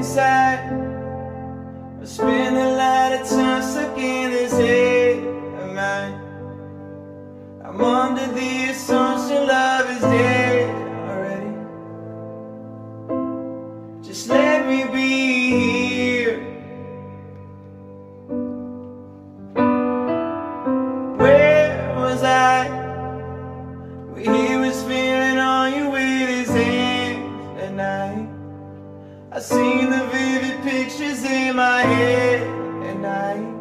inside. I spend a lot of time stuck in this head of mine. I'm under the assumption love is dead already. Just let me be here. Where was I when he was feeling on you with his hands at night? I seen the vivid pictures in my head at night.